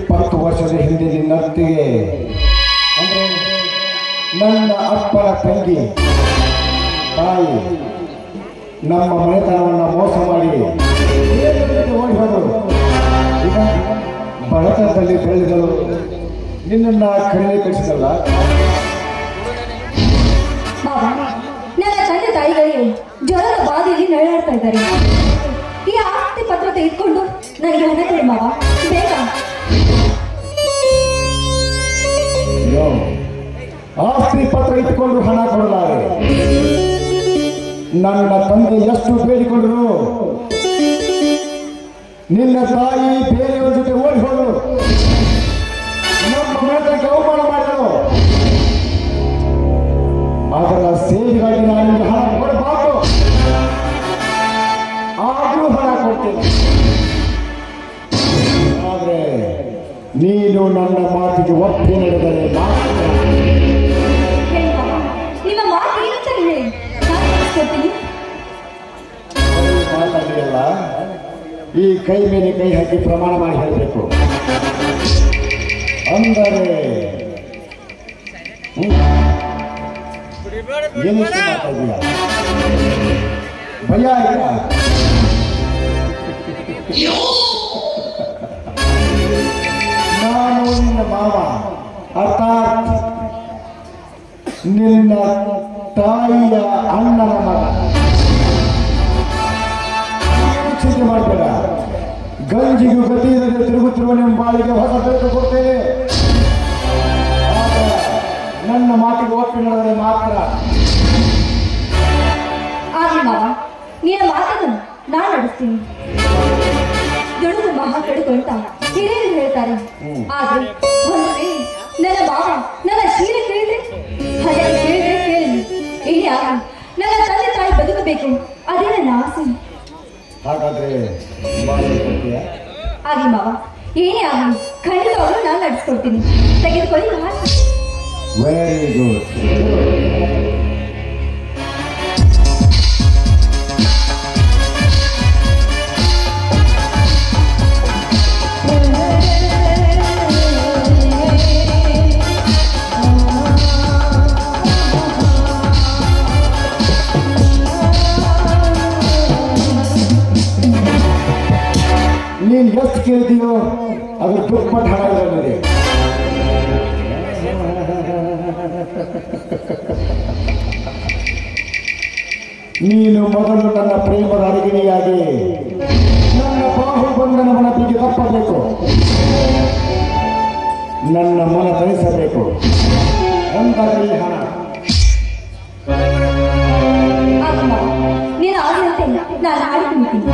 20 ವರ್ಷದ ಹಿಂದೆ ನಿನ್ನತ್ತಿಗೆ ಅಂದರೆ ನನ್ನ ಅಪ್ಪನ ತಂಗಿ ತಾಯಿ ನಮ್ಮ ಮನೆತನವನ್ನು ಮೋಸ ಮಾಡಿ ಓಡಿ ಹೋದರು. ಈಗ ಬಡತನದಲ್ಲಿ ಬೆಳೆದಳು. ನಿನ್ನನ್ನು ಕಣ್ಣೆ ಕಳಿಸಿದಲ್ಲ. ನನ್ನ ತಂದೆ ತಾಯಿಗಳಿಗೆ ಜ್ವರದ ಬಾಧೆಯಲ್ಲಿ ನರಳಾಡ್ತಾ ಇದ್ದಾರೆ. ಈ ಆಸ್ತಿ ಪತ್ರ ತೆಗೆದುಕೊಂಡು ನನಗೆ ಹಣ ಕೊಡಿ ಮಾವ, ಬೇಗ. ಆಸ್ತಿ ಪತ್ರ ಇಟ್ಟುಕೊಂಡು ಹಣ ಕೊಡಲಾರೆ. ನನ್ನ ತಂದೆ ಎಷ್ಟು ಬೇಡಿಕೊಂಡರು. ನಿನ್ನ ತಾಯಿ ಬೇರೆಯವರ ಜೊತೆ ಓಡಿ ಹೋದರು. ನಮ್ಮ ಮನೆತನಕ್ಕೆ ಅವಮಾನ ಮಾಡಿದರು. ಅದರ ಸೇವೆಗಾಗಿ ನಾನು ಹಣ ಕೊಡಬಾರ್ದು. ಆದರೂ ಹಣ ಕೊಡ್ತೇನೆ. ಆದರೆ ನೀನು ನನ್ನ ಮಾತಿಗೆ ಒಪ್ಪಿ ನಡೆದರೆ ನಿಮ್ಮ ಮಾತು ಏನಂತ ಹೇಳಿ ಮಾತಾಡಿಯಲ್ಲ, ಈ ಕೈ ಮೇಲೆ ಕೈ ಹಾಕಿ ಪ್ರಮಾಣ ಮಾಡಿ ಹೇಳಬೇಕು. ಅಂದರೆ ಏನು ಮಾತಾ ಇದೀಯ? ಭಯ ಇಲ್ಲ. ನಾನು ನಿನ್ನ ಮಾವ, ಅರ್ಥಾತ್ ನಿನ್ನ ತಾಯಿಯ ಅಣ್ಣನ ಮಗ. ಚಿಂತೆ ಮಾಡಬೇಡ. ಗಂಜಿಗೂ ಗತಿ ಇಲ್ಲದೆ ತಿರುಗುತ್ತಿರುವ ನಿಮ್ಮ ಬಾಳಿಗೆ ಹೊಸ ಬೆಳಕು ಕೊಡ್ತೇನೆ. ನನ್ನ ಮಾತಿಗೆ ಒಪ್ಪಿ ನಡೆದರೆ ಮಾತ್ರ. ಆಗಲಿ ಮಾವ, ನಿನ್ನ ಮಾತನ್ನು ನಾನು ನಡೆಸ್ತೀನಿ. ದುಡುಗು ಮಹಾ ಕೆಡುಕು ಅಂತ ಹಿರಿಯರು ಹೇಳ್ತಾರೆ. ಆದ್ರೆ ಒಂದು ವೇಳೆ ನನ್ನ ಮಾವ ನನ್ನ ಶೀಲ ಕೇಳಿದ್ರೆ ಹಾಗೆ ಕೇಳಿದ್ರೆ ಕೇಳಿ. ಏನೇ ಆಗಲಿ ನನ್ನ ತಂದೆ ತಾಯಿ ಬದುಕಬೇಕು, ಅದೇ ನನ್ನ ಆಸೆ. ಹಾಗಾದ್ರೆ ಆಗಲಿ ಮಾವ, ಏನೇ ಆಗಲಿ ಖಂಡಿತವಾಗ್ಲೂ ನಾನು ನಡೆಸ್ಕೊಡ್ತೀನಿ. ತೆಗೆದುಕೊಳ್ಳಿ ಮಾತು. Very good. ನೀನು ಎಷ್ಟು ಕೇಳ್ತೀಯೋ ಅದ್ರ ದುಪ್ಪಟ್ಟು ಹಣ ಇರಲಿದೆ. ನೀನು ಮೊದಲು ನನ್ನ ಪ್ರೇಮದ ಅರಿಗಿಣಿಯಾಗಿ ನನ್ನ ಬಾಹುಬಂಧನ ಮನಪಿಗೆ ತಪ್ಪಬೇಕು. ನನ್ನ ಮನ ತರಿಸಬೇಕು. ಅಂತಾಗಲಿ ಹಣ. ನೀನು ಆಗಂತೆ ನಾನು ಆಡಿಕೊಂಡ್ತೀನಿ.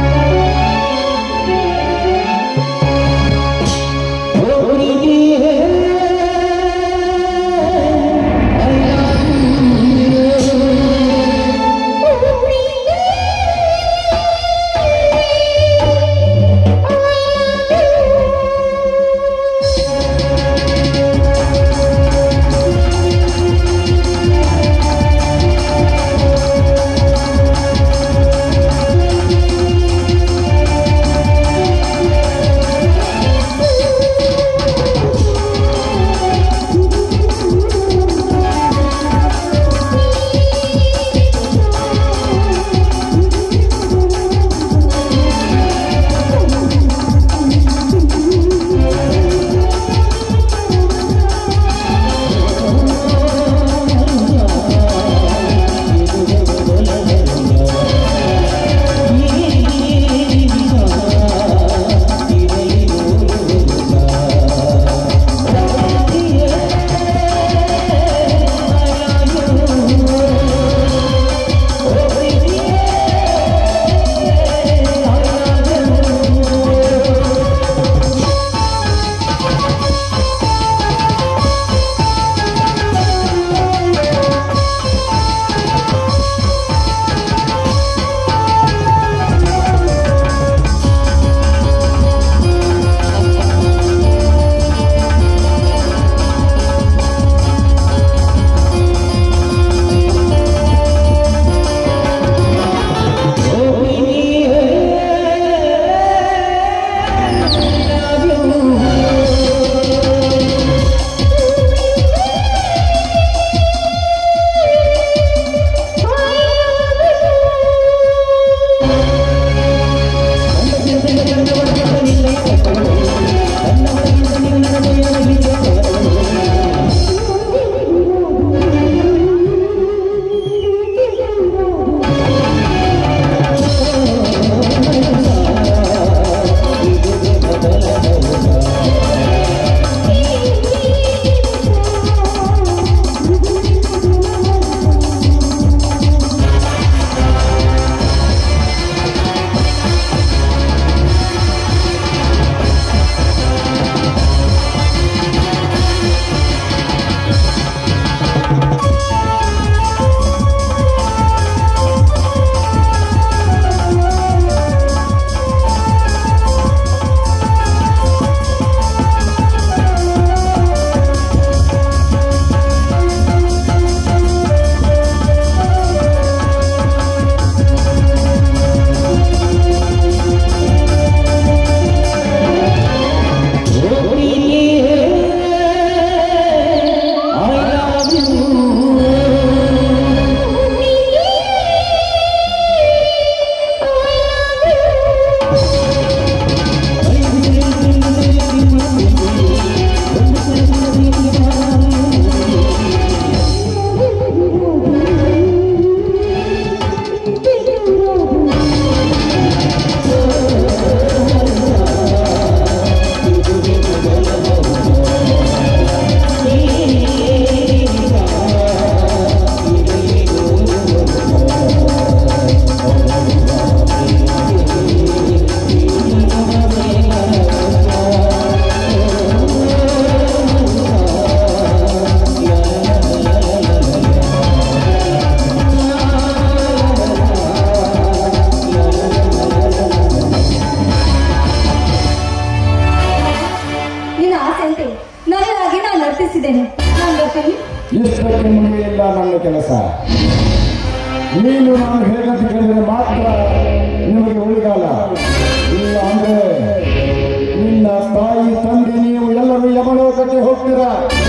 ಇಷ್ಟಕ್ಕೆ ಮುಗಿಯಿಲ್ಲ ನನ್ನ ಕೆಲಸ. ನೀನು ನಾನು ಹೇಗಂತ ಕೇಳಿದ್ರೆ ಮಾತ್ರ ನಿಮಗೆ ಉಳಿಗಾಲ. ಇಲ್ಲ ಅಂದ್ರೆ ನಿನ್ನ ತಾಯಿ ತಂದೆ ನೀವು ಎಲ್ಲರೂ ಯಮಲೋಕಕ್ಕೆ ಹೋಗ್ತೀರಾ.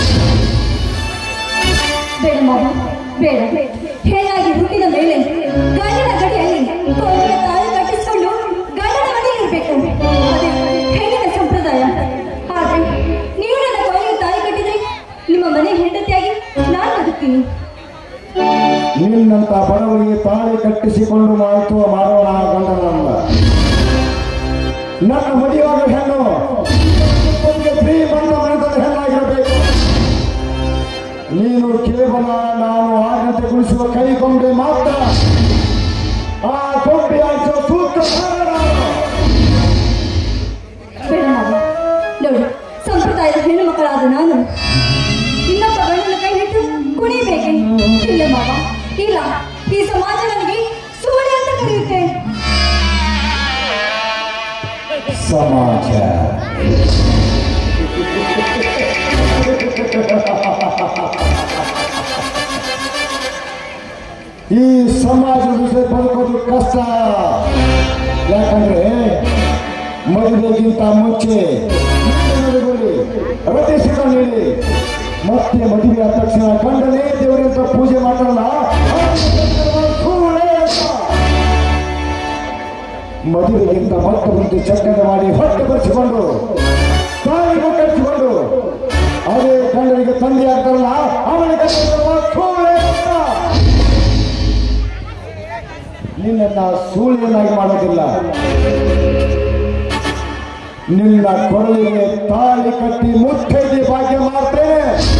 ಬೇಡ ಮಾವ, ಬೇಡ. ಹೇಗಾಗಿ ಹುಟ್ಟಿದ ಮೇಲೆ ಗಂಡಿನ ಗಡಿಯಲ್ಲಿ ಕೋಮಲ ತಾಳಿ ಕಟ್ಟಿಸಿಕೊಂಡು ಗಂಡನ ಮನೆಯಲ್ಲಿರ್ಬೇಕು. ಅದೇ ಹೆಣ್ಣಿನ ಸಂಪ್ರದಾಯ. ಆದ್ರೆ ನೀವು ನನ್ನ ಕೋಲಿಗೆ ತಾಳಿ ಕಟ್ಟಿದ್ರೆ ನಿಮ್ಮ ಮನೆ ಹೆಂಡತಿಯಾಗಿ ನಾನು ಬದುಕ್ತೀನಿ. ನಿನ್ನಂತ ಬಡವರಿಗೆ ತಾಳಿ ಕಟ್ಟಿಸಿಕೊಂಡು ಮಾಡೋಣ ಗಂಡನಲ್ಲ. ನನ್ನ ಮದುವೆಯಾದ ಹೆಣ್ಣು ಶ್ರೀಮಂತ ಮನೆತನದ ಹೆಣ್ಣಾಗಿರಬೇಕು. ನೀನು ಕೇವಲ ನಾನು ಆಜ್ಞತೆ ಕುಳಿಸುವ ಕೈಗೊಂಬೆ ಮಾತ್ರ. ಆ ಗೊಂಬೆ ಹಾಕಿಸುವ ಸೂತ್ರಧಾರ ನಾನು. ಬೇಡ ಮಾವ, ನೋಡು, ಸಂಪ್ರದಾಯದ ಹೆಣ್ಣು ಮಕ್ಕಳಾದ ನಾನು ಇನ್ನೊಬ್ಬ ಗಂಡನ ಕೈ ಹಿಟ್ಟು ಕುಣಿಬೇಕೆ? ಇಲ್ಲ ಮಾವ, ಇಲ್ಲ. ಈ ಸಮಾಜ ನನಗೆ ಸೂಳೆ ಅಂತ ಕರೆಯುತ್ತೆ. ಸಮಾಜ ಈ ಸಮಾಜದ ವಿಷಯ ಬದುಕೋದು ಕಷ್ಟ. ಯಾಕಂದ್ರೆ ಮದುವೆಗಿಂತ ಮುಂಚೆ ರತಿಸಿಕೊಂಡು ಹೇಳಿ ಮತ್ತೆ ಮದುವೆ ಆದ ತಕ್ಷಣ ಗಂಡನೇ ದೇವರಂತ ಪೂಜೆ ಮಾಡಲ್ಲ. ಮದುವೆಗಿಂತ ಮತ್ತೊಂದು ಚಕ್ಕನ ಮಾಡಿ ಹೊಟ್ಟೆ ಬರೆಸಿಕೊಂಡು ತಾಯಿ ಕಟ್ಟಿಸಿಕೊಂಡು ಅದೇ ಗಂಡನಿಗೆ ತಂದೆ ಆಗ್ತಾರಲ್ಲ ಅವನಿಗೆ ನಿನ್ನ ಸೂಳೆಯನ್ನಾಗಿ ಮಾಡೋದಿಲ್ಲ. ನಿನ್ನ ಕೊರಳಿಗೆ ತಾಳಿ ಕಟ್ಟಿ ಮುತ್ತೈದೆ ಭಾಗ್ಯ ಮಾಡ್ತೇನೆ.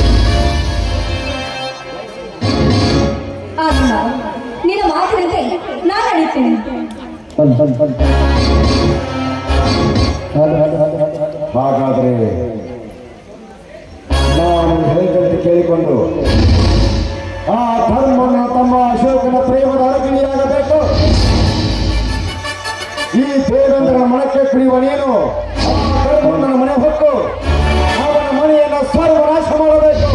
ನಿನ್ನ ಮಾತಿನಂತೆ ನಾನು ನಡೀತೇನೆ. ಹಾಗಾದ್ರೆ ನಾನು ಹೇಳಿದಂತೆ ಕೇಳಿಕೊಂಡು ಆ ಧರ್ಮವನ್ನು ತಮ್ಮ ಅಶೋಕನ ಪ್ರೇಮದ ಅರಗಿಣಿಯಾಗಬೇಕು. ಈ ದೇವೇಂದ್ರನ ಮನಕ್ಕೆ ಕುಡಿಯುವ ನೀನು ಆ ಧರ್ಮನ ಮನೆ ಹೊತ್ತು ಅವನ ಮನೆಯನ್ನು ಸರ್ವನಾಶ ಮಾಡಬೇಕು.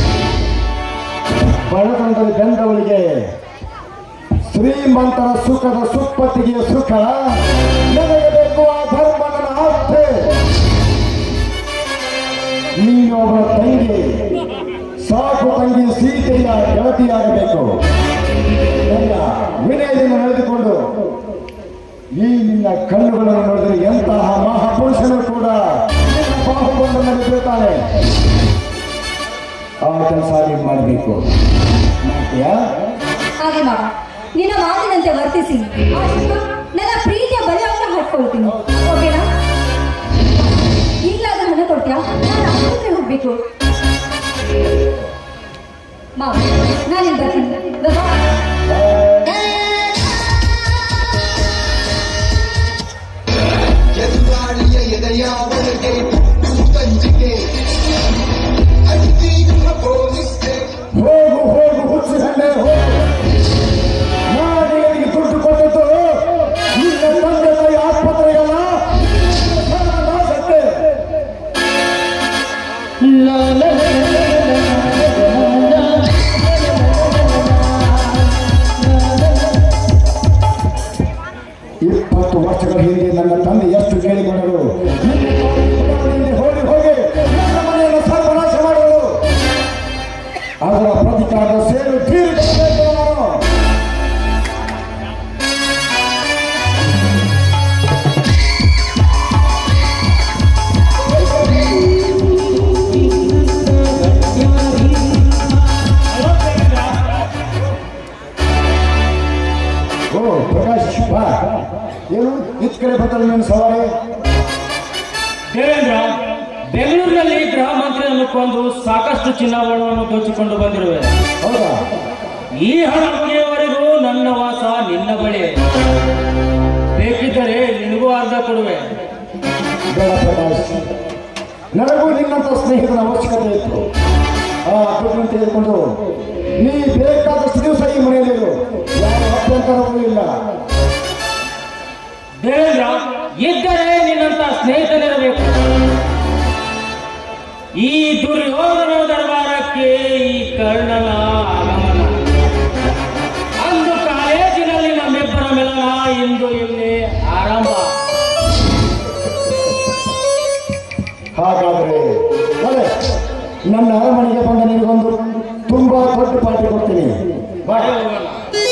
ಬಡತನದ ಗಂಡವಳಿಗೆ ಶ್ರೀಮಂತರ ಸುಖದ ಸುಪ್ಪತ್ತಿಗೆಯ ಸುಖ ನನಗೆ ಬೇಕು. ಆ ಧರ್ಮ ನನ್ನ ಆಸ್ತೆ. ನೀನು ಅವರ ತಂಗಿ, ಸಾಕು ತಂಗಿ ಸೀತೆಯ ಗೆಳತಿಯಾಗಬೇಕು. ನನ್ನ ವಿನಯದಿಂದ ನಡೆದುಕೊಂಡು ಈ ನಿನ್ನ ಕಣ್ಣುಗಳನ್ನು ನೋಡಿದರೆ ಎಂತಹ ಮಹಾಪುರುಷನು ಕೂಡ ಬಾಹುಬಂಧನಲ್ಲಿ ಬೀಳ್ತಾನೆ. ಆ ಕೆಲಸ ನೀನು ಮಾಡಬೇಕು. ಮಾಡ್ತೀಯಾ? ಹಾಗೆ ಮಾವ, ನಿನ್ನ ಮಾತಿನಂತೆ ವರ್ತಿಸಿ ನನ್ನ ಪ್ರೀತಿಯ ಬಲಿಯನ್ನ ಹಾಕೊಳ್ತೀನಿ. ಓಕೆನಾ? ಈಗಲಾದ್ರೂ ಹಣ ಕೊಡ್ತೀಯಾ? ನಾನು ಆಸ್ಪತ್ರೆಗೆ ಹೋಗ್ಬೇಕು. ಮಾವ, ನಾನಿಲ್ಲಿ ಬರ್ತೀನಿ. ಹೋಗು ಹೋಗು ಹುಚ್ಚು ಹಣ್ಣೆ ಹೋಗು. ನಾನಿಗೆ ದುಡ್ಡು ಕೊಟ್ಟಿದ್ದು ನಿನ್ನ ತಂದೆ ತಾಯಿ ಆಸ್ಪತ್ರೆಗಲ್ಲ. ಇಪ್ಪತ್ತು ವರ್ಷಗಳ ಹಿಂದೆ ನನ್ನ ತಂದೆ ಎಷ್ಟು ಕೇಳಿಕೊಂಡರು. ಹೋಗಿ ಹೋಗಿ ನನ್ನ ಮನೆಯನ್ನು ಸರ್ವನಾಶ ಮಾಡಲು ಅದರ ಪ್ರತಿಕಾರದ ಸೇರು ತೀರಿಸಬೇಕು ನಾನು. ಓ ಪ್ರಕಾಶ್, ಬಾ. ಏನು ಇತ್ ಕಡೆ ಬರ್ತಾರೆ ನೀನು ಸವಾರಿ? ದೇವೇಂದ್ರ, ಬೆಂಗಳೂರಿನಲ್ಲಿ ಗೃಹ ಮಂತ್ರಿಯನ್ನು ಕೊಂದು ಸಾಕಷ್ಟು ಚಿನ್ನಾಭರಣವನ್ನು ದೋಚಿಕೊಂಡು ಬಂದಿರುವೆ. ಹೌದಾ? ಈ ಹಣ ಮುಗಿಯುವವರೆಗೂ ನನ್ನ ವಾಸ ನಿನ್ನ ಬಳಿ. ಬೇಕಿದ್ದರೆ ನಿನಗೂ ಅರ್ಧ ಕೊಡುವೆ. ಬೇಡ ಪ್ರಕಾಶ್, ನನಗೂ ನಿನ್ನಂತ ಸ್ನೇಹಿತನ ಅವಶ್ಯಕತೆ ಇತ್ತು. ಆ ದುಡ್ಡನ್ನು ತೆಗೆದುಕೊಂಡು ನೀ ಬೇಕಾದಷ್ಟು ದಿವಸ ಈ ಮನೆಯಲ್ಲಿರು, ಯಾವ ಅಭ್ಯಂತರವೂ ಇಲ್ಲ. ದೇವೇಂದ್ರ, ಇದ್ದರೆ ನಿನ್ನಂತ ಸ್ನೇಹಿತನಿರಬೇಕು. ಈ ದುರ್ಯೋಧನ ದರ್ಬಾರಕ್ಕೆ ಈ ಕರ್ಣನ ಹಾಗಾದ್ರೆ ಅದೇ ನನ್ನ ಅರಮನೆಗೆ ಬಂದ ನಿನಗೊಂದು ತುಂಬಾ ದೊಡ್ಡ ಪಾರ್ಟಿ ಕೊಡ್ತೀನಿ. ಬಾ.